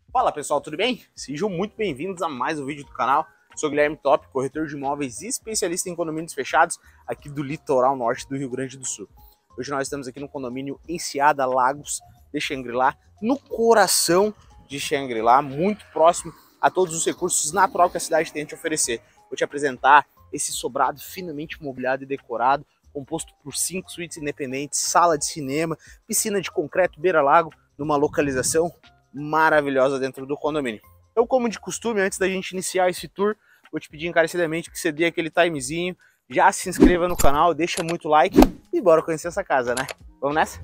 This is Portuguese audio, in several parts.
Fala pessoal, tudo bem? Sejam muito bem-vindos a mais um vídeo do canal. Sou Guilherme Top, corretor de imóveis e especialista em condomínios fechados aqui do litoral norte do Rio Grande do Sul. Hoje nós estamos aqui no condomínio Enseada Lagos de Xangri-Lá, no coração de Xangri-Lá, muito próximo a todos os recursos naturais que a cidade tem a te oferecer. Vou te apresentar esse sobrado finamente mobiliado e decorado, composto por 5 suítes independentes, sala de cinema, piscina de concreto beira-lago, numa localização maravilhosa dentro do condomínio. Então, como de costume, antes da gente iniciar esse tour, vou te pedir encarecidamente que você dê aquele timezinho, já se inscreva no canal, deixa muito like e bora conhecer essa casa, né? Vamos nessa?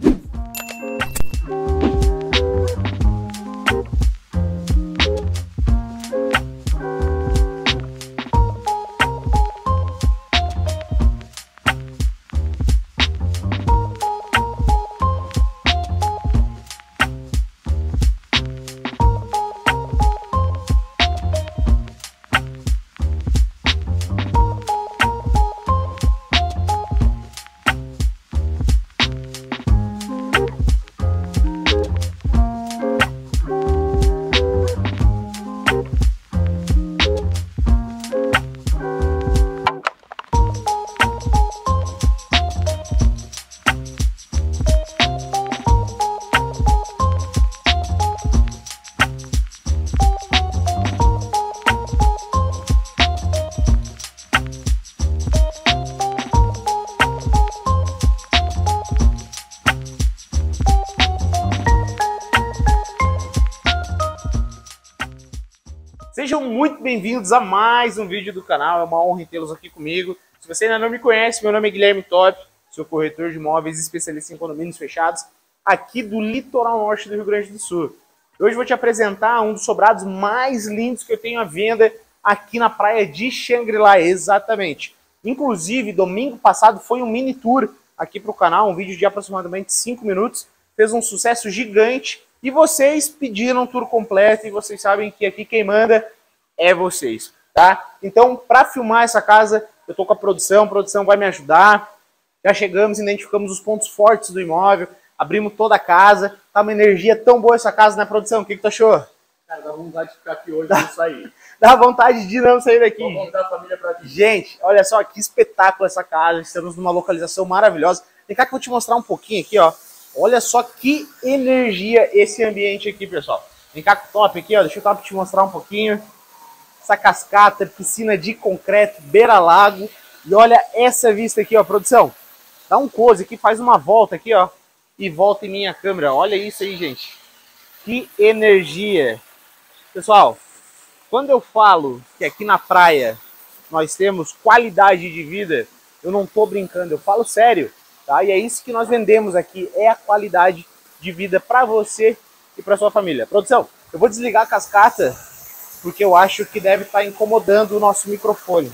Sejam muito bem-vindos a mais um vídeo do canal, é uma honra tê-los aqui comigo. Se você ainda não me conhece, meu nome é Guilherme Top, sou corretor de imóveis e especialista em condomínios fechados aqui do litoral norte do Rio Grande do Sul. Hoje vou te apresentar um dos sobrados mais lindos que eu tenho à venda aqui na praia de Xangri-Lá, exatamente. Inclusive, domingo passado foi um mini tour aqui para o canal, um vídeo de aproximadamente 5 minutos, fez um sucesso gigante e vocês pediram um tour completo e vocês sabem que aqui quem manda é vocês, tá? Então, para filmar essa casa, eu tô com a produção vai me ajudar. Já chegamos, identificamos os pontos fortes do imóvel, abrimos toda a casa, tá uma energia tão boa essa casa, né, produção? O que tu achou? Cara, dá vontade de ficar aqui hoje e não sair. Dá vontade de não sair daqui. Vou convidar a família pra aqui. Gente, olha só que espetáculo essa casa, estamos numa localização maravilhosa. Vem cá que eu vou te mostrar um pouquinho aqui, ó. Olha só que energia esse ambiente aqui, pessoal. Vem cá com o Top aqui, ó. Deixa o Top te mostrar um pouquinho. Essa cascata, piscina de concreto, beira-lago. E olha essa vista aqui, ó, produção. Dá um close aqui, faz uma volta aqui, ó. E volta em minha câmera. Olha isso aí, gente. Que energia. Pessoal, quando eu falo que aqui na praia nós temos qualidade de vida, eu não tô brincando, eu falo sério. Tá? E é isso que nós vendemos aqui, é a qualidade de vida para você e para sua família. Produção, eu vou desligar a cascata porque eu acho que deve estar incomodando o nosso microfone.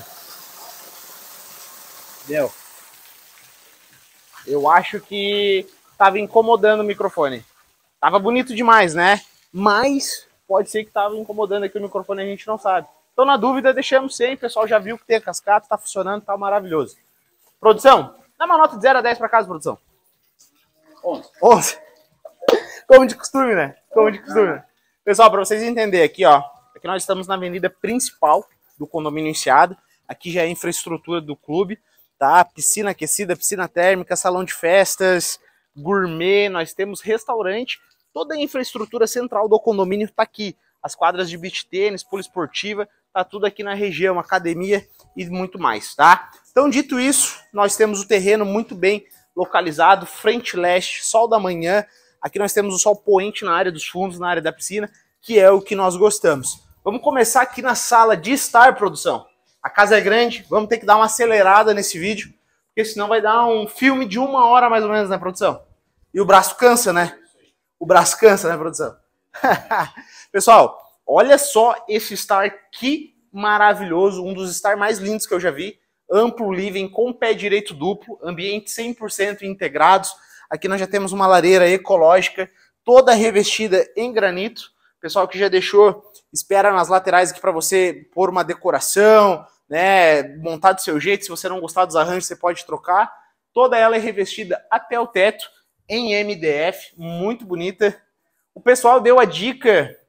Entendeu? Eu acho que estava incomodando o microfone. Tava bonito demais, né? Mas pode ser que estava incomodando aqui o microfone, a gente não sabe. Então, na dúvida, deixamos sem. O pessoal já viu que tem a cascata, tá funcionando, tá maravilhoso. Produção, dá uma nota de 0 a 10 para casa, produção. 11. 11. Como de costume, né? Como de costume. Pessoal, para vocês entenderem aqui, ó. Aqui nós estamos na avenida principal do condomínio Enseada. Aqui já é a infraestrutura do clube, tá? Piscina aquecida, piscina térmica, salão de festas, gourmet. Nós temos restaurante. Toda a infraestrutura central do condomínio está aqui. As quadras de beach tênis, poliesportiva, tá tudo aqui na região, academia e muito mais, tá? Então, dito isso, nós temos o terreno muito bem localizado, frente leste, sol da manhã. Aqui nós temos o sol poente na área dos fundos, na área da piscina, que é o que nós gostamos. Vamos começar aqui na sala de estar, produção. A casa é grande, vamos ter que dar uma acelerada nesse vídeo, porque senão vai dar um filme de 1 hora mais ou menos, né, produção? E o braço cansa, né? O braço cansa, né, produção? Pessoal, olha só esse estar, que maravilhoso, um dos estar mais lindos que eu já vi. Amplo living com pé direito duplo, ambiente 100% integrados. Aqui nós já temos uma lareira ecológica, toda revestida em granito. Pessoal que já deixou, espera nas laterais aqui para você pôr uma decoração, né, montar do seu jeito. Se você não gostar dos arranjos, você pode trocar. Toda ela é revestida até o teto em MDF, muito bonita. O pessoal deu a dica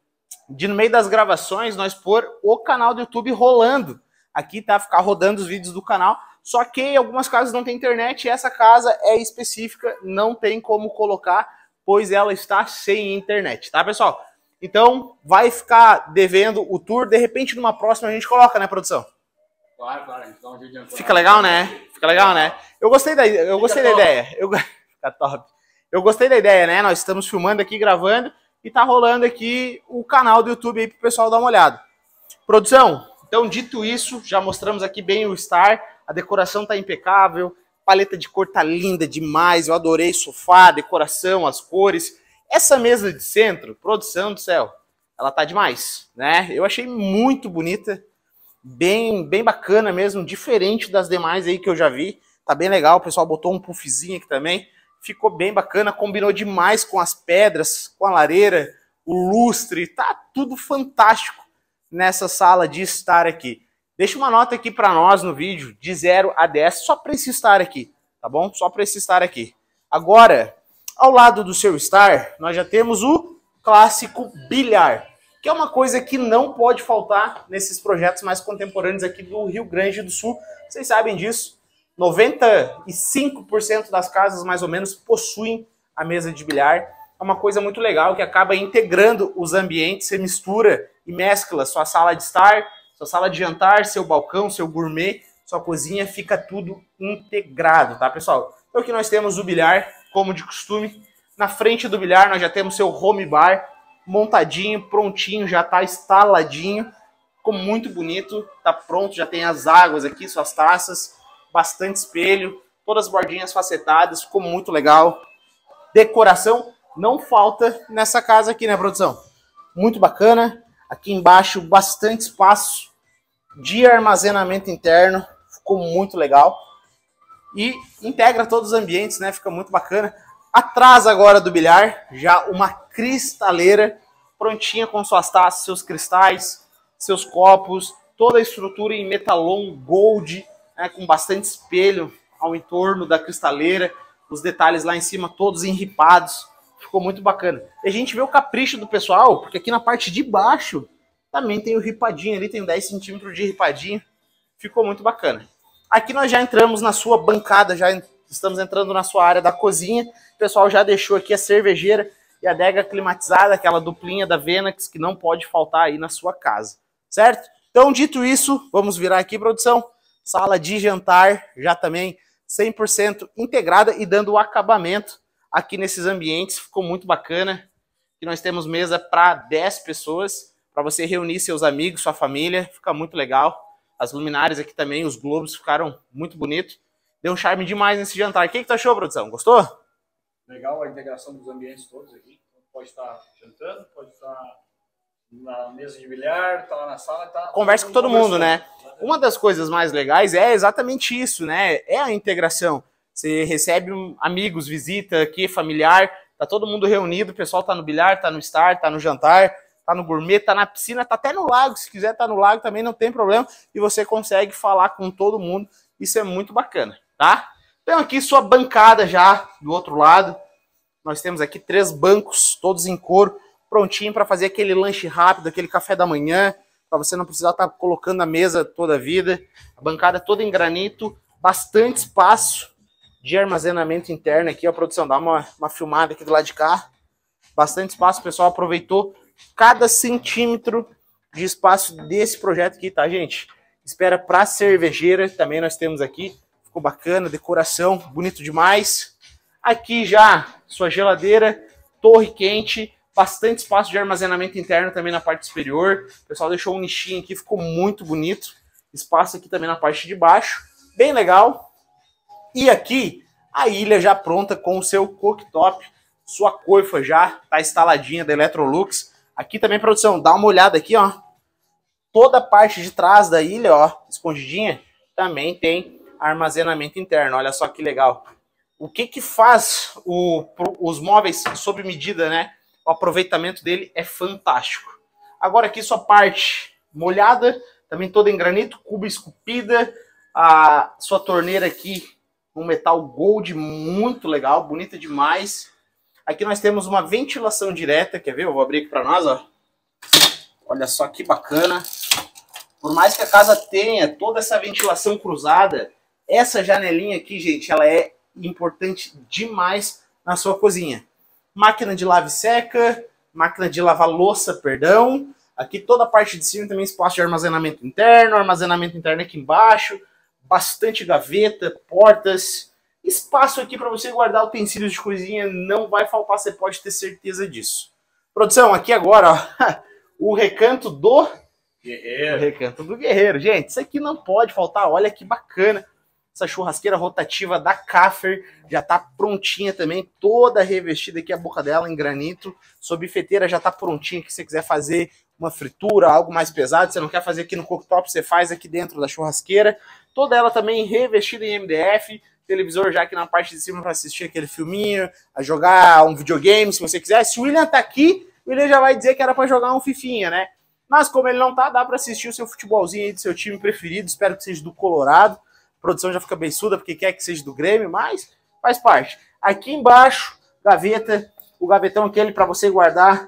de no meio das gravações nós pôr o canal do YouTube rolando. Aqui tá, ficar rodando os vídeos do canal. Só que em algumas casas não tem internet e essa casa é específica, não tem como colocar, pois ela está sem internet, tá, pessoal? Então, vai ficar devendo o tour, de repente numa próxima a gente coloca, né, produção? Claro, a gente dá um jeito de Fica legal, né? Fica legal, né? Eu gostei da ideia. Fica top. Eu gostei da ideia, né? Nós estamos filmando aqui, gravando, e tá rolando aqui o canal do YouTube aí pro pessoal dar uma olhada. Produção, então dito isso, já mostramos aqui bem o Star, a decoração tá impecável, paleta de cor tá linda demais, eu adorei o sofá, a decoração, as cores. Essa mesa de centro, produção do céu, ela tá demais, né? Eu achei muito bonita, bem bacana mesmo, diferente das demais aí que eu já vi. Tá bem legal, o pessoal botou um puffzinho aqui também. Ficou bem bacana, combinou demais com as pedras, com a lareira, o lustre, tá tudo fantástico nessa sala de estar aqui. Deixa uma nota aqui para nós no vídeo, de 0 a 10, só para esse estar aqui, tá bom? Só para esse estar aqui. Agora, ao lado do seu estar, nós já temos o clássico bilhar, que é uma coisa que não pode faltar nesses projetos mais contemporâneos aqui do Rio Grande do Sul. Vocês sabem disso. 95% das casas, mais ou menos, possuem a mesa de bilhar. É uma coisa muito legal que acaba integrando os ambientes. Você mistura e mescla sua sala de estar, sua sala de jantar, seu balcão, seu gourmet, sua cozinha, fica tudo integrado, tá, pessoal? Então aqui nós temos o bilhar, como de costume. Na frente do bilhar nós já temos seu home bar, montadinho, prontinho, já tá instaladinho. Ficou muito bonito, tá pronto, já tem as águas aqui, suas taças, bastante espelho, todas as bordinhas facetadas, ficou muito legal. Decoração não falta nessa casa aqui, né, produção? Muito bacana. Aqui embaixo, bastante espaço de armazenamento interno, ficou muito legal. E integra todos os ambientes, né? Fica muito bacana. Atrás agora do bilhar, já uma cristaleira prontinha com suas taças, seus cristais, seus copos, toda a estrutura em metalon gold, né, com bastante espelho ao entorno da cristaleira, os detalhes lá em cima todos enripados, ficou muito bacana. E a gente vê o capricho do pessoal, porque aqui na parte de baixo também tem o ripadinho ali, tem 10 centímetros de ripadinho, ficou muito bacana. Aqui nós já entramos na sua bancada, já estamos entrando na sua área da cozinha, o pessoal já deixou aqui a cervejeira e a adega climatizada, aquela duplinha da Venax, que não pode faltar aí na sua casa, certo? Então, dito isso, vamos virar aqui, produção. Sala de jantar já também 100% integrada e dando o acabamento aqui nesses ambientes. Ficou muito bacana. Aqui nós temos mesa para 10 pessoas, para você reunir seus amigos, sua família. Fica muito legal. As luminárias aqui também, os globos ficaram muito bonitos. Deu um charme demais nesse jantar. O que tu achou, produção? Gostou? Legal a integração dos ambientes todos aqui. Pode estar jantando, pode estar na mesa de bilhar, tá lá na sala, tá. Conversa com todo mundo, né? Uma das coisas mais legais é exatamente isso, né? É a integração. Você recebe amigos, visita aqui, familiar, tá todo mundo reunido, o pessoal tá no bilhar, tá no estar, tá no jantar, tá no gourmet, tá na piscina, tá até no lago. Se quiser tá no lago também não tem problema. E você consegue falar com todo mundo. Isso é muito bacana, tá? Então aqui sua bancada já do outro lado. Nós temos aqui 3 bancos, todos em couro, prontinho para fazer aquele lanche rápido, aquele café da manhã, para você não precisar estar colocando a mesa toda a vida. A bancada toda em granito, bastante espaço de armazenamento interno aqui. A produção, dá uma filmada aqui do lado de cá. Bastante espaço, o pessoal aproveitou cada centímetro de espaço desse projeto aqui, tá, gente? Espera para cervejeira, também nós temos aqui. Ficou bacana, decoração, bonito demais. Aqui já sua geladeira, torre quente, bastante espaço de armazenamento interno também na parte superior. O pessoal deixou um nichinho aqui, ficou muito bonito. Espaço aqui também na parte de baixo, bem legal. E aqui a ilha já pronta com o seu cooktop, sua coifa já está instaladinha da Electrolux. Aqui também, produção, dá uma olhada aqui, ó. Toda a parte de trás da ilha, ó, escondidinha, também tem armazenamento interno. Olha só que legal. O que faz os móveis sob medida, né? O aproveitamento dele é fantástico. Agora aqui sua parte molhada, também toda em granito, cuba esculpida, a sua torneira aqui um metal gold muito legal, bonita demais. Aqui nós temos uma ventilação direta, quer ver? Eu vou abrir aqui para nós, ó. Olha só que bacana. Por mais que a casa tenha toda essa ventilação cruzada, essa janelinha aqui, gente, ela é importante demais na sua cozinha. Máquina de lave seca, máquina de lavar louça, perdão. Aqui toda a parte de cima também espaço de armazenamento interno aqui embaixo. Bastante gaveta, portas. Espaço aqui para você guardar utensílios de cozinha não vai faltar, você pode ter certeza disso. Produção, aqui agora, ó, o recanto do Guerreiro. O recanto do guerreiro. Gente, isso aqui não pode faltar. Olha que bacana. Essa churrasqueira rotativa da Caffer já tá prontinha também, toda revestida aqui a boca dela em granito. Sua bifeteira já tá prontinha, que se você quiser fazer uma fritura, algo mais pesado, você não quer fazer aqui no cooktop, você faz aqui dentro da churrasqueira. Toda ela também revestida em MDF. Televisor já aqui na parte de cima para assistir aquele filminho, a jogar um videogame, se você quiser. Se o William tá aqui, o William já vai dizer que era para jogar um fifinha, né? Mas como ele não tá, dá para assistir o seu futebolzinho aí do seu time preferido. Espero que seja do Colorado. A produção já fica beiçuda porque quer que seja do Grêmio, mas faz parte. Aqui embaixo, gaveta. O gavetão aquele para você guardar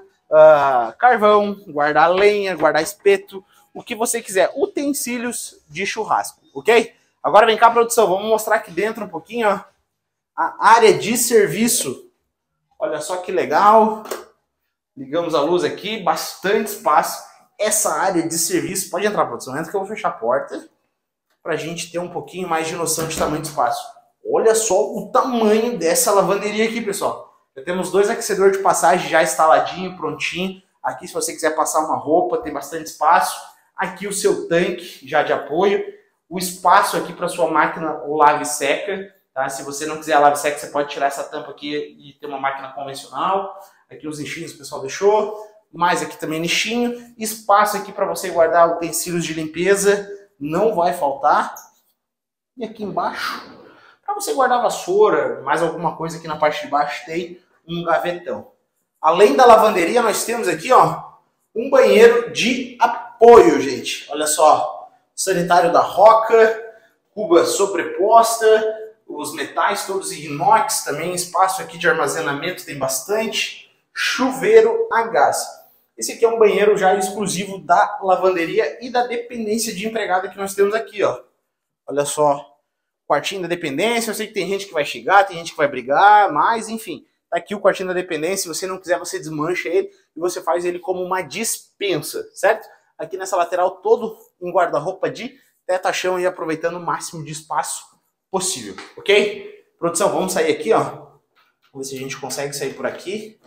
carvão, guardar lenha, guardar espeto, o que você quiser. Utensílios de churrasco, ok? Agora vem cá, produção. Vamos mostrar aqui dentro um pouquinho, ó, a área de serviço. Olha só que legal. Ligamos a luz aqui, bastante espaço. Essa área de serviço, pode entrar, produção, entra que eu vou fechar a porta para a gente ter um pouquinho mais de noção de tamanho de espaço. Olha só o tamanho dessa lavanderia aqui, pessoal. Já temos 2 aquecedores de passagem já instaladinho, prontinho. Aqui, se você quiser passar uma roupa, tem bastante espaço. Aqui o seu tanque já de apoio. O espaço aqui para sua máquina o lave seca. Tá? Se você não quiser a lave seca, você pode tirar essa tampa aqui e ter uma máquina convencional. Aqui os nichinhos o pessoal deixou. Mais aqui também nichinho. Espaço aqui para você guardar utensílios de limpeza. Não vai faltar. E aqui embaixo, para você guardar vassoura, mais alguma coisa aqui na parte de baixo, tem um gavetão. Além da lavanderia, nós temos aqui, ó, um banheiro de apoio, gente. Olha só. Sanitário da Roca, cuba sobreposta, os metais todos em inox também. Espaço aqui de armazenamento tem bastante. Chuveiro a gás. Esse aqui é um banheiro já exclusivo da lavanderia e da dependência de empregada que nós temos aqui, ó. Olha só, quartinho da dependência. Eu sei que tem gente que vai chegar, tem gente que vai brigar, mas enfim, tá aqui o quartinho da dependência. Se você não quiser, você desmancha ele e você faz ele como uma despensa, certo? Aqui nessa lateral todo em guarda-roupa de teto a chão e aproveitando o máximo de espaço possível, ok? Produção, vamos sair aqui, ó. Vamos ver se a gente consegue sair por aqui.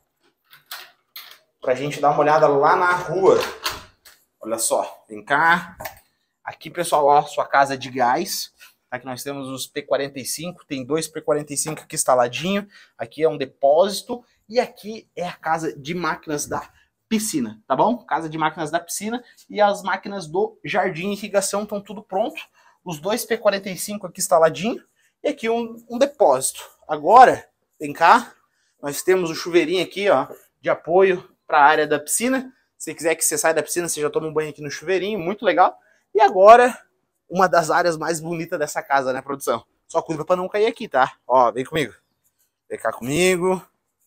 Pra gente dar uma olhada lá na rua. Olha só, vem cá. Aqui, pessoal, ó, sua casa de gás. Aqui nós temos os P45, tem 2 P45 aqui instaladinho. Aqui é um depósito. E aqui é a casa de máquinas da piscina, tá bom? Casa de máquinas da piscina. E as máquinas do jardim e irrigação estão tudo pronto. Os 2 P45 aqui instaladinho. E aqui um depósito. Agora, vem cá. Nós temos o chuveirinho aqui, ó, de apoio para a área da piscina. Se quiser que você saia da piscina, você já toma um banho aqui no chuveirinho, muito legal. E agora, uma das áreas mais bonitas dessa casa, né, produção? Só cuida para não cair aqui, tá? Ó, vem comigo. Vem cá comigo.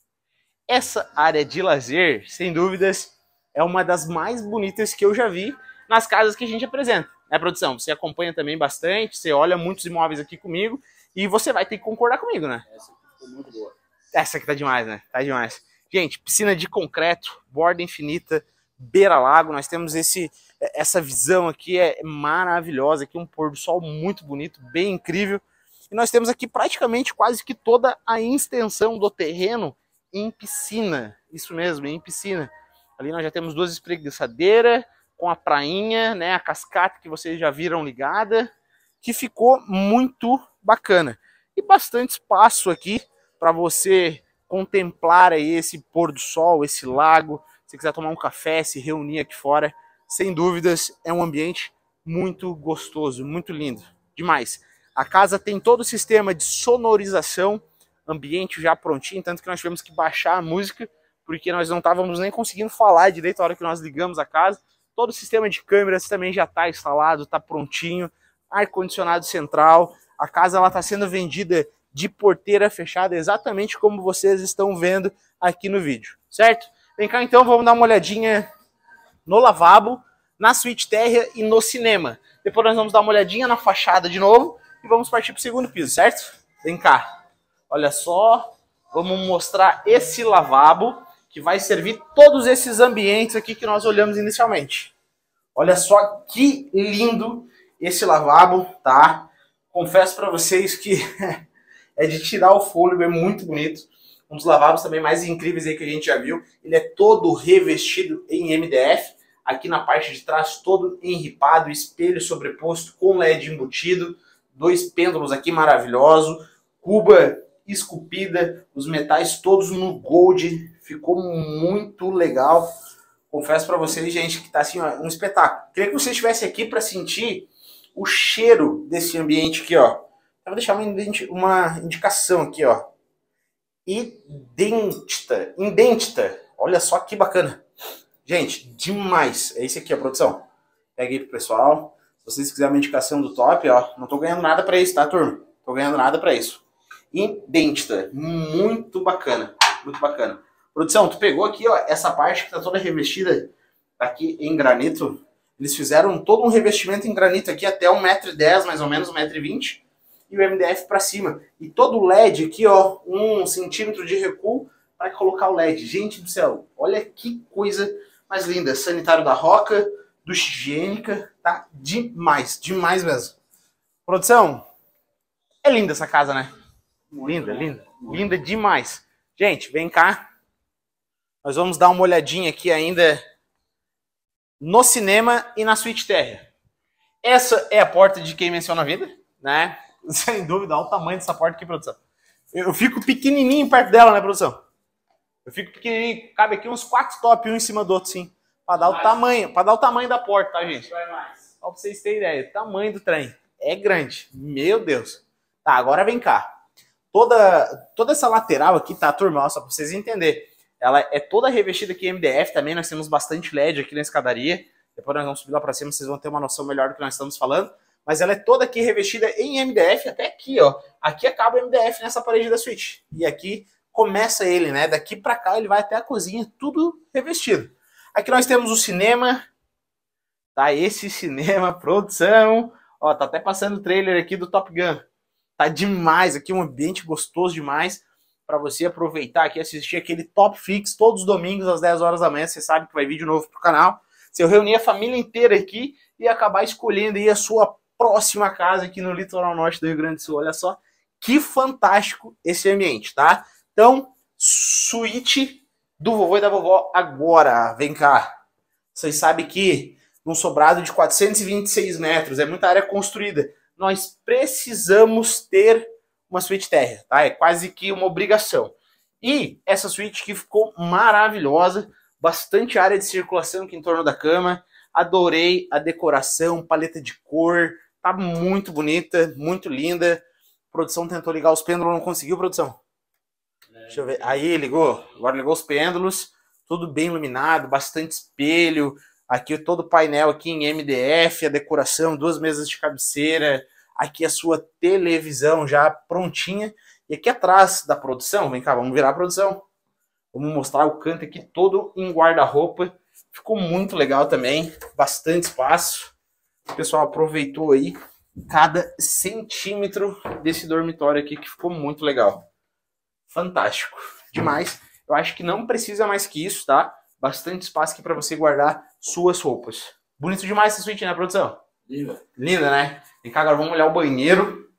Essa área de lazer, sem dúvidas, é uma das mais bonitas que eu já vi nas casas que a gente apresenta, né, produção? Você acompanha também bastante, você olha muitos imóveis aqui comigo e você vai ter que concordar comigo, né? Essa aqui ficou muito boa. Essa aqui tá demais, né? Tá demais. Gente, piscina de concreto, borda infinita, beira-lago. Nós temos essa visão aqui, é maravilhosa. Aqui um pôr do sol muito bonito, bem incrível. E nós temos aqui praticamente quase que toda a extensão do terreno em piscina. Isso mesmo, em piscina. Ali nós já temos 2 espreguiçadeiras com a prainha, né? A cascata que vocês já viram ligada, que ficou muito bacana. E bastante espaço aqui para você contemplar aí esse pôr do sol, esse lago. Se quiser tomar um café, se reunir aqui fora, sem dúvidas é um ambiente muito gostoso, muito lindo, demais. A casa tem todo o sistema de sonorização, ambiente já prontinho, tanto que nós tivemos que baixar a música, porque nós não estávamos nem conseguindo falar direito a hora que nós ligamos a casa. Todo o sistema de câmeras também já está instalado, está prontinho, ar-condicionado central. A casa está sendo vendida de porteira fechada, exatamente como vocês estão vendo aqui no vídeo, certo? Vem cá então, vamos dar uma olhadinha no lavabo, na suíte térrea e no cinema. Depois nós vamos dar uma olhadinha na fachada de novo e vamos partir para o segundo piso, certo? Vem cá. Olha só, vamos mostrar esse lavabo que vai servir todos esses ambientes aqui que nós olhamos inicialmente. Olha só que lindo esse lavabo, tá? Confesso para vocês que é de tirar o fôlego, é muito bonito. Um dos lavabos também mais incríveis aí que a gente já viu. Ele é todo revestido em MDF. Aqui na parte de trás todo enripado, espelho sobreposto com LED embutido. 2 pêndulos aqui maravilhosos. Cuba esculpida, os metais todos no gold. Ficou muito legal. Confesso para vocês, gente, que tá assim, ó, um espetáculo. Queria que vocês estivessem aqui para sentir o cheiro desse ambiente aqui, ó. Eu vou deixar uma indicação aqui, ó. Identita. Olha só que bacana. Gente, demais. É esse aqui, a produção. Pega aí pro pessoal. Se vocês quiserem uma indicação do top, ó. Não tô ganhando nada pra isso, tá, turma? Tô ganhando nada pra isso. Identita. Muito bacana. Muito bacana. Produção, tu pegou aqui, ó, essa parte que tá toda revestida aqui em granito. Eles fizeram todo um revestimento em granito aqui até 1,10 m, mais ou menos, 1,20 m. E o MDF para cima. E todo o LED aqui, ó, 1 centímetro de recuo para colocar o LED. Gente do céu, olha que coisa mais linda. Sanitário da Roca, ducha higiênica, tá demais, demais mesmo. Produção, é linda essa casa, né? Linda, linda, linda demais. Gente, vem cá. Nós vamos dar uma olhadinha aqui ainda no cinema e na suíte térrea. Essa é a porta de quem menciona a vida, né? Sem dúvida, olha o tamanho dessa porta aqui, produção. Eu fico pequenininho perto dela, né, produção? Eu fico pequenininho, cabe aqui uns 4 top, um em cima do outro, sim. Para dar o tamanho da porta, tá, gente? Só pra vocês terem ideia, o tamanho do trem. É grande, meu Deus. Tá, agora vem cá. Toda essa lateral aqui, tá, turma? Só pra vocês entenderem. Ela é toda revestida aqui em MDF também, nós temos bastante LED aqui na escadaria. Depois nós vamos subir lá pra cima, vocês vão ter uma noção melhor do que nós estamos falando. Mas ela é toda aqui revestida em MDF, até aqui, ó. Aqui acaba o MDF nessa parede da suíte. E aqui começa ele, né? Daqui pra cá ele vai até a cozinha, tudo revestido. Aqui nós temos o cinema. Tá, esse cinema, produção. Ó, tá até passando o trailer aqui do Top Gun. Tá demais aqui, um ambiente gostoso demais. Pra você aproveitar aqui, assistir aquele Top Fix todos os domingos às 10 horas da manhã. Você sabe que vai vídeo novo pro canal. Se eu reunir a família inteira aqui e acabar escolhendo aí a sua próxima casa aqui no litoral norte do Rio Grande do Sul. Olha só que fantástico esse ambiente, tá? Então, suíte do vovô e da vovó agora. Vem cá. Vocês sabem que num sobrado de 426 metros, é muita área construída, nós precisamos ter uma suíte térrea, tá? É quase que uma obrigação. E essa suíte que ficou maravilhosa, bastante área de circulação aqui em torno da cama. Adorei a decoração, paleta de cor, tá muito bonita, muito linda. A produção tentou ligar os pêndulos, não conseguiu, produção? Deixa eu ver. Aí, ligou. Agora ligou os pêndulos, tudo bem iluminado, bastante espelho. Aqui todo o painel aqui em MDF, a decoração, 2 mesas de cabeceira. Aqui a sua televisão já prontinha. E aqui atrás da produção, vem cá, vamos virar a produção. Vamos mostrar o canto aqui todo em guarda-roupa. Ficou muito legal também, bastante espaço. O pessoal aproveitou aí cada centímetro desse dormitório aqui, que ficou muito legal. Fantástico, demais. Eu acho que não precisa mais que isso, tá? Bastante espaço aqui para você guardar suas roupas. Bonito demais essa suíte, né, produção? Linda. Linda, né? Vem cá, agora vamos olhar o banheiro.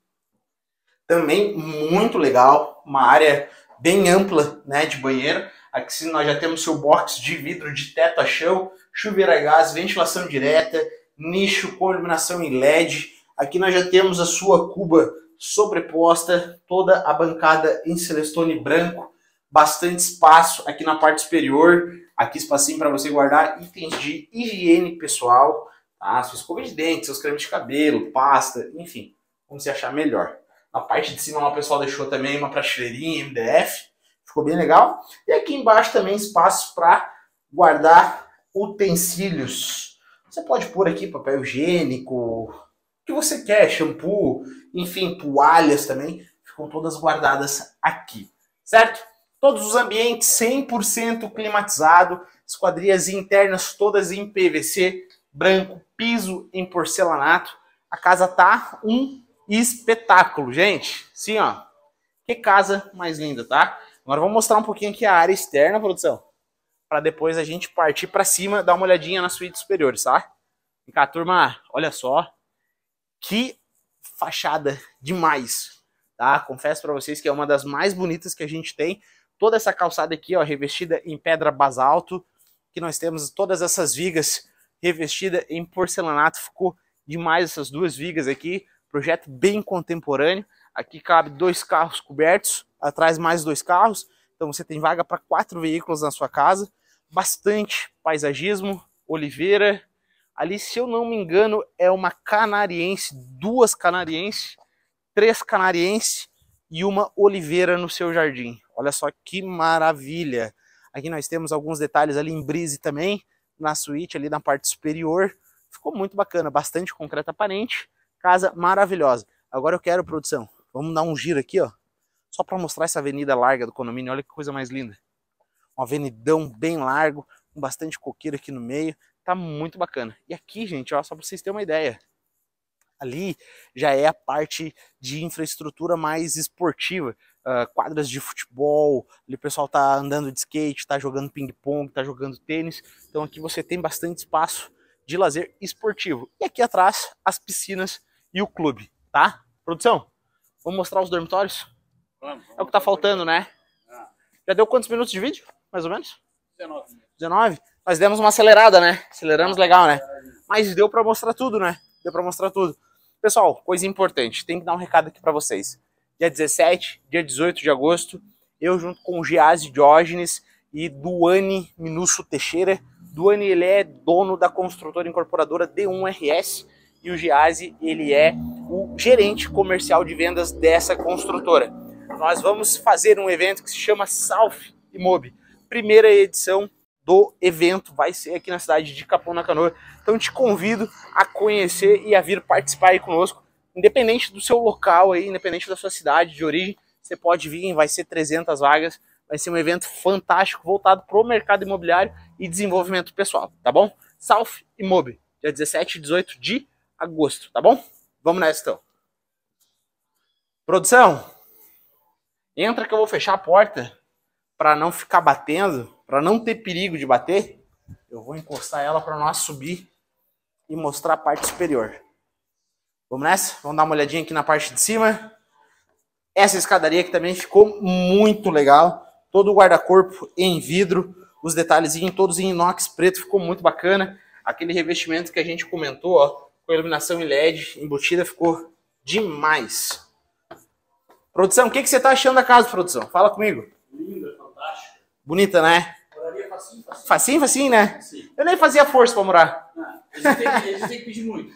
Também muito legal, uma área bem ampla, né, de banheiro. Aqui nós já temos seu box de vidro de teto a chão, chuveiro a gás, ventilação direta, nicho com iluminação em LED. Aqui nós já temos a sua cuba sobreposta, toda a bancada em celestone branco, bastante espaço aqui na parte superior, aqui espacinho para você guardar itens de higiene pessoal, tá? Sua escova de dente, seus cremes de cabelo, pasta, enfim, como você achar melhor. Na parte de cima o pessoal deixou também uma prateleirinha MDF, ficou bem legal. E aqui embaixo também espaço para guardar utensílios. Você pode pôr aqui papel higiênico, o que você quer, shampoo, enfim, toalhas também, ficam todas guardadas aqui, certo? Todos os ambientes 100% climatizado, esquadrias internas todas em PVC, branco, piso em porcelanato. A casa tá um espetáculo, gente. Sim, ó. Que casa mais linda, tá? Agora vamos mostrar um pouquinho aqui a área externa, produção, para depois a gente partir para cima, dar uma olhadinha nas suítes superiores, tá? Vem cá, turma, olha só. Que fachada demais, tá? Confesso para vocês que é uma das mais bonitas que a gente tem. Toda essa calçada aqui, ó, revestida em pedra basalto, que nós temos todas essas vigas revestidas em porcelanato. Ficou demais essas duas vigas aqui. Projeto bem contemporâneo. Aqui cabe 2 carros cobertos, atrás mais 2 carros. Então você tem vaga para 4 veículos na sua casa. Bastante paisagismo, oliveira. Ali, se eu não me engano, é uma canariense, 2 canarienses, 3 canarienses e uma oliveira no seu jardim. Olha só que maravilha. Aqui nós temos alguns detalhes ali em brise também, na suíte, ali na parte superior. Ficou muito bacana, bastante concreto aparente. Casa maravilhosa. Agora eu quero, produção, vamos dar um giro aqui, ó, só para mostrar essa avenida larga do condomínio. Olha que coisa mais linda. Um avenidão bem largo, com bastante coqueiro aqui no meio. Tá muito bacana. E aqui, gente, ó, só para vocês terem uma ideia, ali já é a parte de infraestrutura mais esportiva, quadras de futebol, ali o pessoal tá andando de skate, tá jogando ping-pong, tá jogando tênis. Então aqui você tem bastante espaço de lazer esportivo. E aqui atrás, as piscinas e o clube, tá? Produção, vamos mostrar os dormitórios? Vamos. É o que tá faltando, né? Já deu quantos minutos de vídeo, mais ou menos? 19. 19? Nós demos uma acelerada, né? Aceleramos legal, né? Mas deu pra mostrar tudo, né? Deu pra mostrar tudo. Pessoal, coisa importante, tem que dar um recado aqui pra vocês. Dia 17, dia 18 de agosto, eu junto com o Giase Diógenes e Duane Minusso Teixeira. Duane, ele é dono da construtora incorporadora D1RS e o Giase, ele é o gerente comercial de vendas dessa construtora. Nós vamos fazer um evento que se chama South Imob. Primeira edição do evento vai ser aqui na cidade de Capão da Canoa. Então te convido a conhecer e a vir participar aí conosco. Independente do seu local aí, independente da sua cidade de origem, você pode vir, vai ser 300 vagas. Vai ser um evento fantástico, voltado para o mercado imobiliário e desenvolvimento pessoal, tá bom? South Imob, dia 17 e 18 de agosto, tá bom? Vamos nessa então. Produção, entra que eu vou fechar a porta para não ficar batendo, para não ter perigo de bater. Eu vou encostar ela para nós subir e mostrar a parte superior. Vamos nessa? Vamos dar uma olhadinha aqui na parte de cima. Essa escadaria aqui também ficou muito legal. Todo o guarda-corpo em vidro, os detalhezinhos todos em inox preto, ficou muito bacana. Aquele revestimento que a gente comentou, ó, com a iluminação em LED embutida, ficou demais. Produção, o que você tá achando da casa, produção? Fala comigo. Linda, fantástica. Bonita, né? Moraria facinho, facinho. Facinho, facinho, né? Sim. Eu nem fazia força pra morar. Não, eles têm que pedir muito.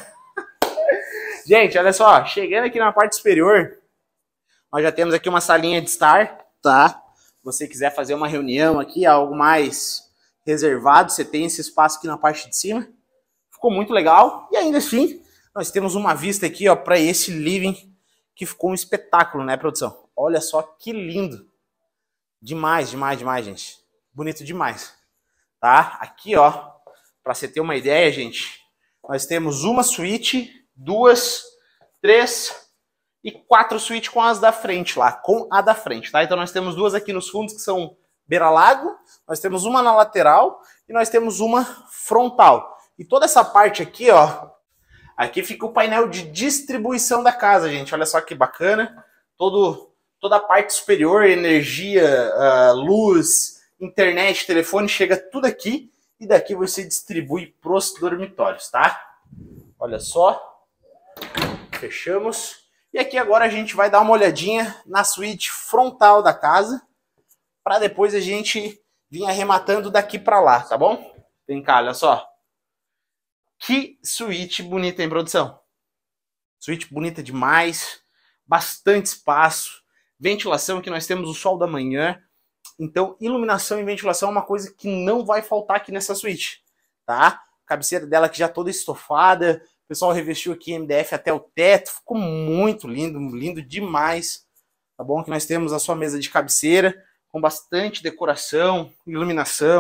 Gente, olha só, chegando aqui na parte superior, nós já temos aqui uma salinha de estar, tá? Se você quiser fazer uma reunião aqui, algo mais reservado, você tem esse espaço aqui na parte de cima. Ficou muito legal. E ainda assim, nós temos uma vista aqui, ó, para esse living, que ficou um espetáculo, né, produção? Olha só que lindo. Demais, demais, demais, gente. Bonito demais. Tá? Aqui, ó, para você ter uma ideia, gente, nós temos uma suíte, 2, 3 e 4 suítes com as da frente lá, com a da frente, tá? Então nós temos 2 aqui nos fundos que são beira-lago, nós temos uma na lateral e nós temos uma frontal. E toda essa parte aqui, ó, aqui fica o painel de distribuição da casa, gente. Olha só que bacana. Toda a parte superior, energia, luz, internet, telefone, chega tudo aqui. E daqui você distribui pros dormitórios, tá? Olha só. Fechamos. E aqui agora a gente vai dar uma olhadinha na suíte frontal da casa, para depois a gente vir arrematando daqui para lá, tá bom? Vem cá, olha só. Que suíte bonita, hein, produção? Suíte bonita demais, bastante espaço, ventilação, que nós temos o sol da manhã. Então, iluminação e ventilação é uma coisa que não vai faltar aqui nessa suíte, tá? A cabeceira dela aqui já toda estofada. O pessoal revestiu aqui MDF até o teto, ficou muito lindo, lindo demais. Tá bom? Que nós temos a sua mesa de cabeceira, com bastante decoração, iluminação,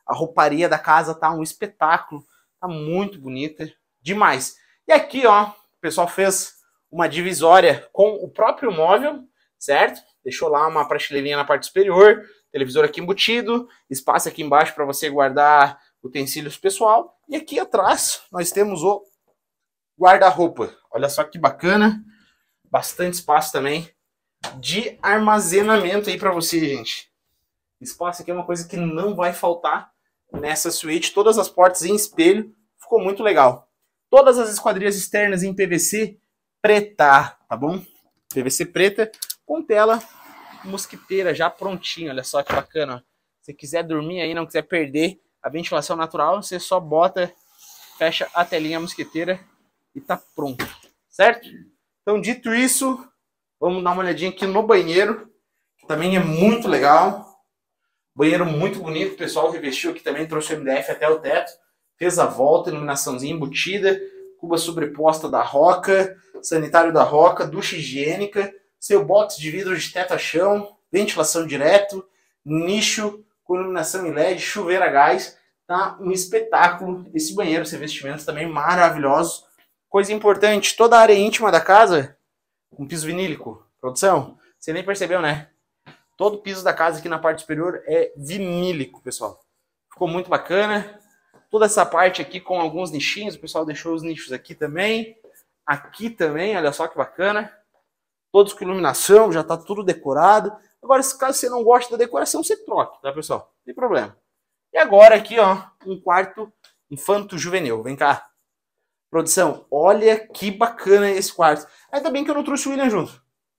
A rouparia da casa tá um espetáculo. Tá muito bonita. Demais. E aqui, ó, o pessoal fez uma divisória com o próprio móvel, certo? Deixou lá uma prateleirinha na parte superior, televisor aqui embutido, espaço aqui embaixo para você guardar utensílios pessoal. E aqui atrás nós temos o guarda-roupa. Olha só que bacana. Bastante espaço também de armazenamento aí para você, gente. Espaço aqui é uma coisa que não vai faltar nessa suíte. Todas as portas em espelho. Ficou muito legal. Todas as esquadrias externas em PVC preta, tá bom? PVC preta com tela mosquiteira já prontinha. Olha só que bacana. Se quiser dormir aí, não quiser perder a ventilação natural, você só bota, fecha a telinha mosquiteira e tá pronto, certo? Então, dito isso, vamos dar uma olhadinha aqui no banheiro, que também é muito legal. Banheiro muito bonito, o pessoal revestiu aqui também, trouxe o MDF até o teto, fez a volta, iluminaçãozinha embutida, cuba sobreposta da Roca, sanitário da Roca, ducha higiênica, seu box de vidro de teto a chão, ventilação direto, nicho com iluminação em LED, chuveiro a gás, tá um espetáculo. Esse banheiro, esse revestimento também maravilhoso. Coisa importante, toda a área íntima da casa com piso vinílico. Produção, você nem percebeu, né? Todo o piso da casa aqui na parte superior é vinílico, pessoal. Ficou muito bacana. Toda essa parte aqui com alguns nichinhos, o pessoal deixou os nichos aqui também. Aqui também, olha só que bacana. Todos com iluminação, já tá tudo decorado. Agora, se caso você não gosta da decoração, você troca, tá, pessoal? Não tem problema. E agora aqui, ó, um quarto infanto-juvenil. Vem cá. Produção, olha que bacana esse quarto. Ainda bem que eu não trouxe o William junto.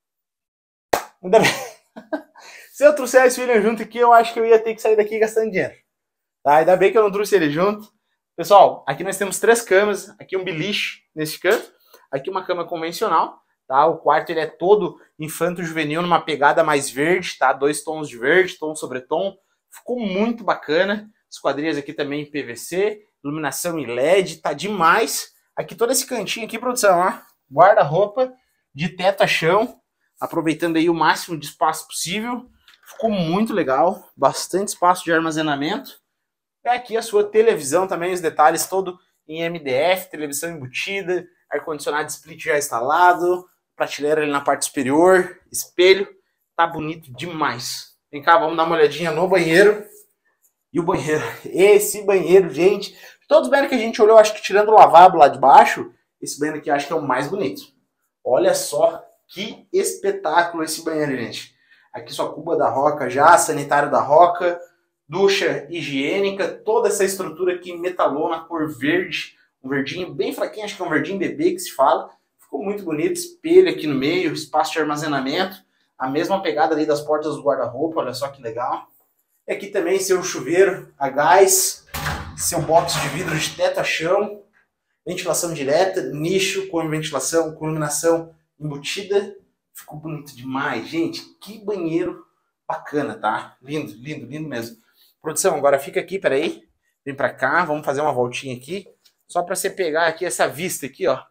Ainda bem. Se eu trouxesse o William junto aqui, eu acho que eu ia ter que sair daqui gastando dinheiro. Tá? Ainda bem que eu não trouxe ele junto. Pessoal, aqui nós temos 3 camas. Aqui um beliche nesse canto. Aqui uma cama convencional. Tá? O quarto ele é todo infanto-juvenil, numa pegada mais verde. Tá? 2 tons de verde, tom sobre tom. Ficou muito bacana. As quadrilhas aqui também em PVC. Iluminação em LED. Tá demais. Aqui todo esse cantinho aqui, produção, ó. Guarda-roupa de teto a chão. Aproveitando aí o máximo de espaço possível. Ficou muito legal. Bastante espaço de armazenamento. E aqui a sua televisão também, os detalhes todo em MDF, televisão embutida, ar-condicionado split já instalado, prateleira ali na parte superior, espelho. Tá bonito demais. Vem cá, vamos dar uma olhadinha no banheiro. E o banheiro, esse banheiro, gente, todos os banheiros que a gente olhou, acho que tirando o lavabo lá de baixo, esse banheiro aqui acho que é o mais bonito. Olha só que espetáculo esse banheiro, gente. Aqui sua cuba da Roca já, sanitário da Roca, ducha higiênica, toda essa estrutura aqui em metalona, cor verde, um verdinho bem fraquinho, acho que é um verdinho bebê que se fala. Ficou muito bonito, espelho aqui no meio, espaço de armazenamento, a mesma pegada ali das portas do guarda-roupa, olha só que legal. E aqui também seu chuveiro a gás, seu box de vidro de teto a chão, ventilação direta, nicho com ventilação, com iluminação embutida. Ficou bonito demais, gente. Que banheiro bacana, tá? Lindo, lindo, lindo mesmo. Produção, agora fica aqui, peraí. Vem pra cá, vamos fazer uma voltinha aqui. Só pra você pegar aqui essa vista aqui, ó.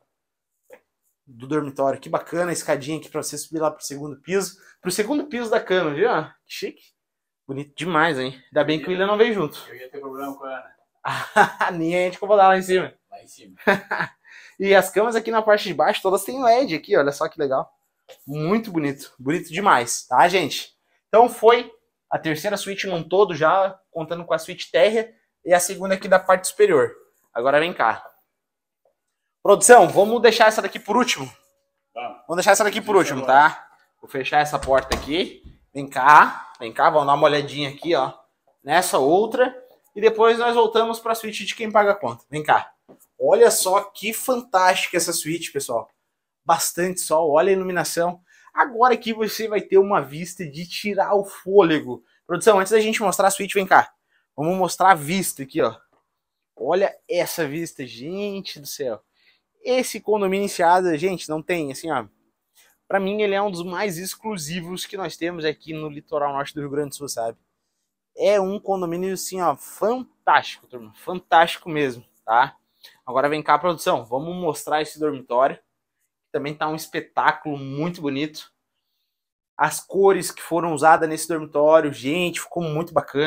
Do dormitório. Que bacana, a escadinha aqui pra você subir lá pro segundo piso. Pro segundo piso da cama, viu? Que chique. Bonito demais, hein? Ainda bem que o William não veio junto. Eu ia ter problema com a Ana. Nem a gente incomodar lá em cima. Lá em cima. E as camas aqui na parte de baixo, todas têm LED aqui, olha só que legal. Muito bonito. Bonito demais, tá, gente? Então foi a terceira suíte num todo já, contando com a suíte térrea e a segunda aqui da parte superior. Agora vem cá. Produção, vamos deixar essa daqui por último? Vamos deixar essa daqui por último, tá? Vou fechar essa porta aqui. Vem cá, vamos dar uma olhadinha aqui, ó. Nessa outra. E depois nós voltamos para a suíte de quem paga a conta. Vem cá. Olha só que fantástica essa suíte, pessoal. Bastante sol, olha a iluminação. Agora aqui você vai ter uma vista de tirar o fôlego. Produção, antes da gente mostrar a suíte, vem cá. Vamos mostrar a vista aqui, ó. Olha essa vista, gente do céu. Esse condomínio Enseada, gente, não tem, assim, ó. Pra mim, ele é um dos mais exclusivos que nós temos aqui no litoral norte do Rio Grande do Sul, sabe? É um condomínio, assim, ó, fantástico, turma. Fantástico mesmo, tá? Agora vem cá, produção. Vamos mostrar esse dormitório. Também tá um espetáculo muito bonito. As cores que foram usadas nesse dormitório, gente, ficou muito bacana. O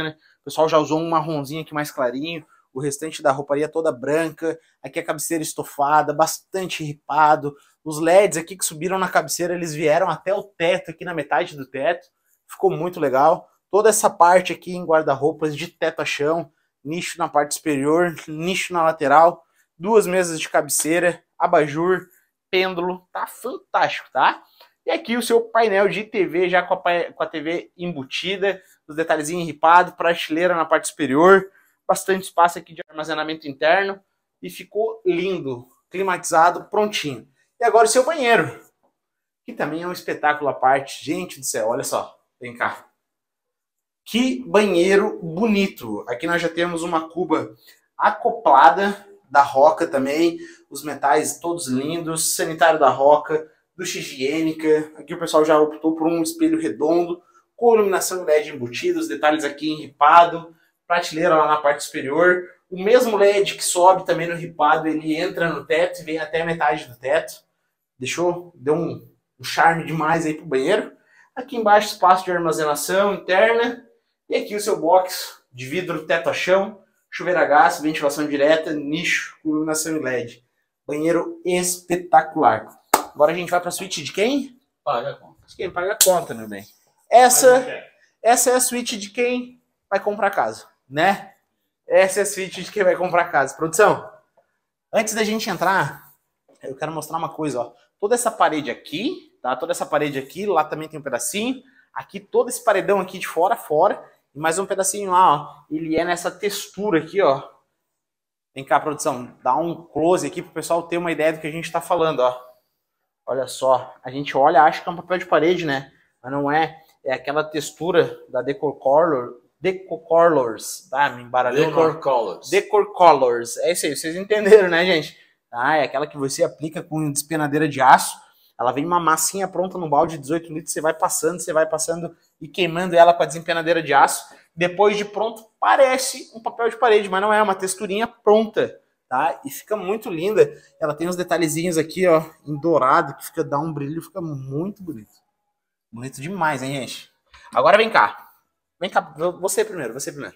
pessoal já usou um marronzinho aqui mais clarinho, o restante da rouparia toda branca, aqui a cabeceira estofada, bastante ripado, os LEDs aqui que subiram na cabeceira, eles vieram até o teto, aqui na metade do teto, ficou muito legal. Toda essa parte aqui em guarda-roupas de teto a chão, nicho na parte superior, nicho na lateral, 2 mesas de cabeceira, abajur, pêndulo, tá fantástico, tá? E aqui o seu painel de TV já com a TV embutida, os detalhezinhos ripados, prateleira na parte superior, bastante espaço aqui de armazenamento interno e ficou lindo, climatizado, prontinho. E agora o seu banheiro, que também é um espetáculo à parte. Gente do céu, olha só, vem cá. Que banheiro bonito. Aqui nós já temos uma cuba acoplada da Roca também, os metais todos lindos, sanitário da Roca, ducha higiênica. Aqui o pessoal já optou por um espelho redondo, com iluminação LED embutida, os detalhes aqui em ripado, prateleira lá na parte superior. O mesmo LED que sobe também no ripado, ele entra no teto e vem até a metade do teto. Deu um charme demais aí pro banheiro. Aqui embaixo espaço de armazenação interna. E aqui o seu box de vidro teto a chão, chuveiro a gás, ventilação direta, nicho com iluminação em LED. Banheiro espetacular. Agora a gente vai para a suíte de quem? Paga a conta. Quem paga a conta, meu bem. Essa é a suíte de quem vai comprar casa, né? Essa é a suíte de quem vai comprar casa. Produção, antes da gente entrar, eu quero mostrar uma coisa, ó. Toda essa parede aqui, tá? Toda essa parede aqui, lá também tem um pedacinho. Aqui, todo esse paredão aqui de fora a fora. E mais um pedacinho lá, ó. Ele é nessa textura aqui, ó. Vem cá, produção. Dá um close aqui pro pessoal ter uma ideia do que a gente tá falando, ó. Olha só. A gente olha, acha que é um papel de parede, né? Mas não é. É aquela textura da Decor Colors. Tá? Me embaralhou. Decor Colors. É isso aí. Vocês entenderam, né, gente? Ah, é aquela que você aplica com despenadeira de aço. Ela vem uma massinha pronta no balde de 18 litros, você vai passando e queimando ela com a desempenadeira de aço. Depois de pronto, parece um papel de parede, mas não é, uma texturinha pronta, tá? E fica muito linda. Ela tem uns detalhezinhos aqui, ó, em dourado, que dá um brilho, fica muito bonito. Bonito demais, hein, gente? Agora vem cá. Vem cá, você primeiro.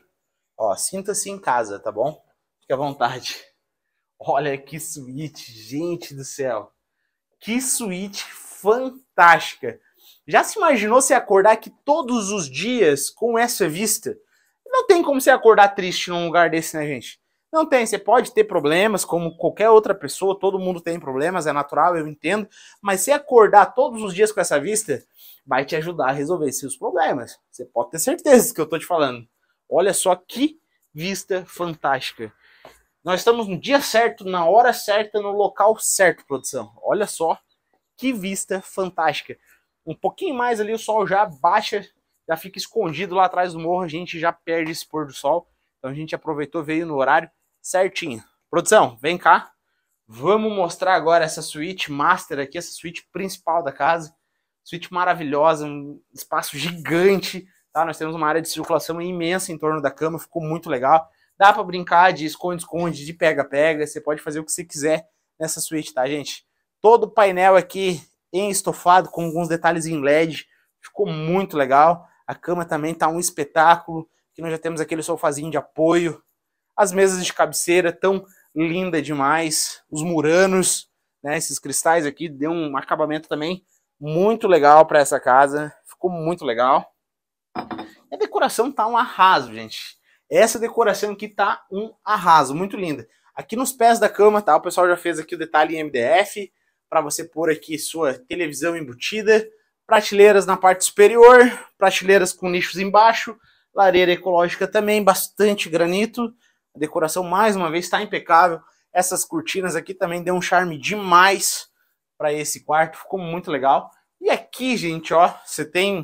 Ó, sinta-se em casa, tá bom? Fique à vontade. Olha que suíte, gente do céu. Que suíte fantástica. Já se imaginou você acordar aqui todos os dias com essa vista? Não tem como você acordar triste num lugar desse, né, gente? Não tem. Você pode ter problemas, como qualquer outra pessoa. Todo mundo tem problemas, é natural, eu entendo. Mas se acordar todos os dias com essa vista, vai te ajudar a resolver seus problemas. Você pode ter certeza do que eu tô te falando. Olha só que vista fantástica. Nós estamos no dia certo, na hora certa, no local certo, produção. Olha só que vista fantástica. Um pouquinho mais ali o sol já baixa, já fica escondido lá atrás do morro, a gente já perde esse pôr do sol. Então a gente aproveitou, veio no horário certinho. Produção, vem cá. Vamos mostrar agora essa suíte master aqui, essa suíte principal da casa. Suíte maravilhosa, um espaço gigante. Tá? Nós temos uma área de circulação imensa em torno da cama, ficou muito legal. Dá para brincar de esconde-esconde, de pega-pega. Você pode fazer o que você quiser nessa suíte, tá, gente? Todo o painel aqui em estofado, com alguns detalhes em LED. Ficou muito legal. A cama também tá um espetáculo. Aqui nós já temos aquele sofazinho de apoio. As mesas de cabeceira tão linda demais. Os muranos, né? Esses cristais aqui deu um acabamento também muito legal para essa casa. Ficou muito legal. E a decoração tá um arraso, gente. Essa decoração aqui tá um arraso, muito linda. Aqui nos pés da cama, tá? O pessoal já fez aqui o detalhe em MDF, para você pôr aqui sua televisão embutida. Prateleiras na parte superior, prateleiras com nichos embaixo, lareira ecológica também, bastante granito. A decoração, mais uma vez, está impecável. Essas cortinas aqui também deu um charme demais para esse quarto, ficou muito legal. E aqui, gente, ó, você tem...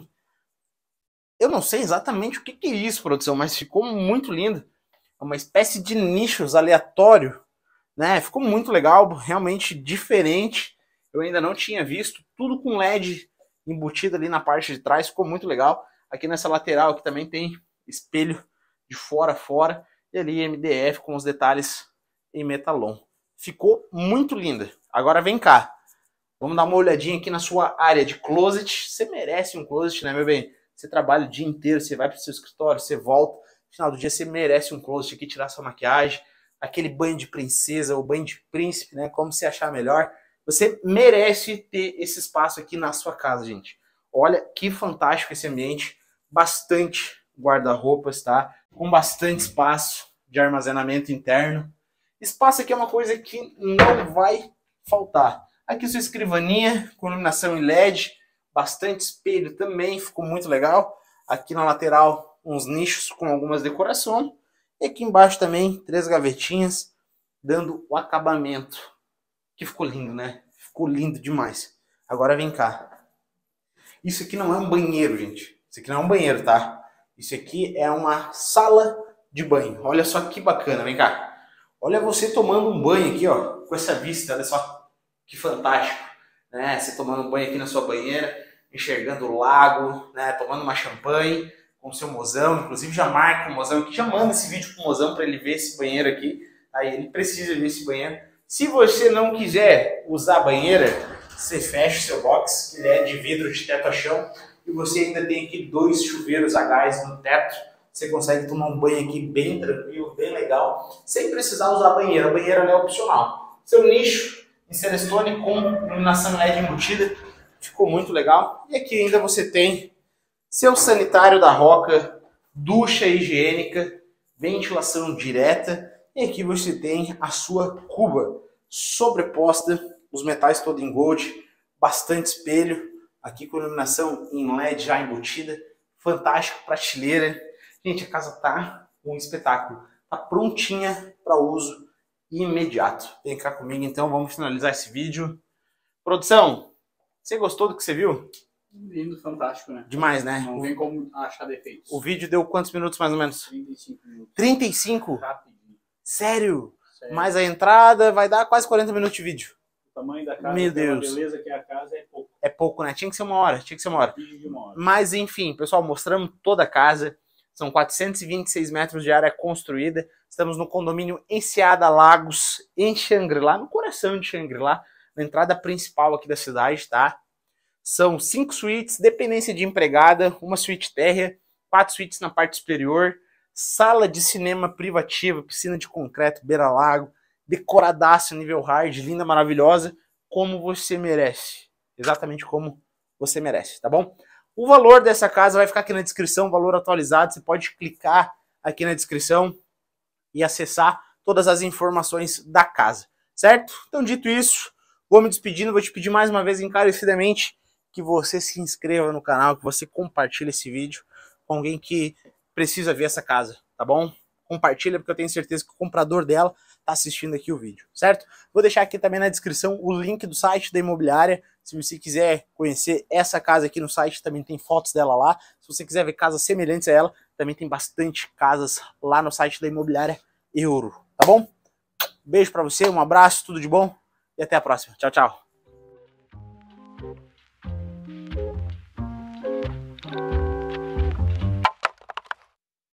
Eu não sei exatamente o que é isso, produção, mas ficou muito lindo. É uma espécie de nichos aleatório, né? Ficou muito legal, realmente diferente. Eu ainda não tinha visto. Tudo com LED embutido ali na parte de trás, ficou muito legal. Aqui nessa lateral aqui também tem espelho de fora a fora. E ali MDF com os detalhes em metalon. Ficou muito linda. Agora vem cá. Vamos dar uma olhadinha aqui na sua área de closet. Você merece um closet, né, meu bem? Você trabalha o dia inteiro, você vai para o seu escritório, você volta, No final do dia você merece um closet aqui, tirar sua maquiagem, aquele banho de princesa ou banho de príncipe, né? Como você achar melhor. Você merece ter esse espaço aqui na sua casa, gente. Olha que fantástico esse ambiente. Bastante guarda-roupas, tá? Com bastante espaço de armazenamento interno. Espaço aqui é uma coisa que não vai faltar. Aqui sua escrivaninha com iluminação em LED. Bastante espelho também, ficou muito legal. Aqui na lateral, uns nichos com algumas decorações. E aqui embaixo também, 3 gavetinhas, dando o acabamento. Que ficou lindo, né? Ficou lindo demais. Agora vem cá. Isso aqui não é um banheiro, gente. Isso aqui não é um banheiro, tá? Isso aqui é uma sala de banho. Olha só que bacana, vem cá. Olha você tomando um banho aqui, ó, com essa vista, olha só que fantástico, né? Você tomando um banho aqui na sua banheira, enxergando o lago, né? Tomando uma champanhe com o seu mozão, inclusive já marca o mozão aqui, já manda esse vídeo pro mozão para ele ver esse banheiro aqui. Aí ele precisa ver esse banheiro. Se você não quiser usar a banheira, você fecha o seu box, que ele é de vidro de teto a chão, e você ainda tem aqui 2 chuveiros a gás no teto. Você consegue tomar um banho aqui bem tranquilo, bem legal, sem precisar usar a banheira. A banheira é opcional. Seu nicho em Celestone com iluminação LED embutida, ficou muito legal. E aqui ainda você tem seu sanitário da Roca, ducha higiênica, ventilação direta. E aqui você tem a sua cuba sobreposta, os metais todo em gold, bastante espelho, aqui com iluminação em LED já embutida, fantástico, prateleira. Gente, a casa tá um espetáculo, tá prontinha para uso imediato. Vem cá comigo então, vamos finalizar esse vídeo. Produção, você gostou do que você viu? Lindo, fantástico, né? Demais, né? Não tem como achar defeitos. O vídeo deu quantos minutos mais ou menos? 35 minutos. 35? Rapidinho. Sério? Sério. Mais a entrada vai dar quase 40 minutos de vídeo. O tamanho da casa, Meu pela Deus. beleza que é a casa, é pouco. É pouco, né? Tinha que ser uma hora, tinha que ser uma hora. Vídeo de uma hora. Mas enfim, pessoal, mostramos toda a casa. São 426 metros de área construída. Estamos no condomínio Enseada Lagos, em Xangri-Lá, no coração de Xangri-Lá, na entrada principal aqui da cidade, tá? São 5 suítes, dependência de empregada, uma suíte térrea, 4 suítes na parte superior, sala de cinema privativa, piscina de concreto, beira-lago, decoradaço, nível hard, linda, maravilhosa, como você merece. Exatamente como você merece, tá bom? O valor dessa casa vai ficar aqui na descrição, valor atualizado, você pode clicar aqui na descrição e acessar todas as informações da casa, certo? Então, dito isso, vou me despedindo, vou te pedir mais uma vez encarecidamente que você se inscreva no canal, que você compartilhe esse vídeo com alguém que precisa ver essa casa, tá bom? Compartilha, porque eu tenho certeza que o comprador dela tá assistindo aqui o vídeo, certo? Vou deixar aqui também na descrição o link do site da imobiliária. Se você quiser conhecer essa casa aqui no site, também tem fotos dela lá. Se você quiser ver casas semelhantes a ela, também tem bastante casas lá no site da imobiliária Euro, tá bom? Beijo pra você, um abraço, tudo de bom e até a próxima. Tchau, tchau.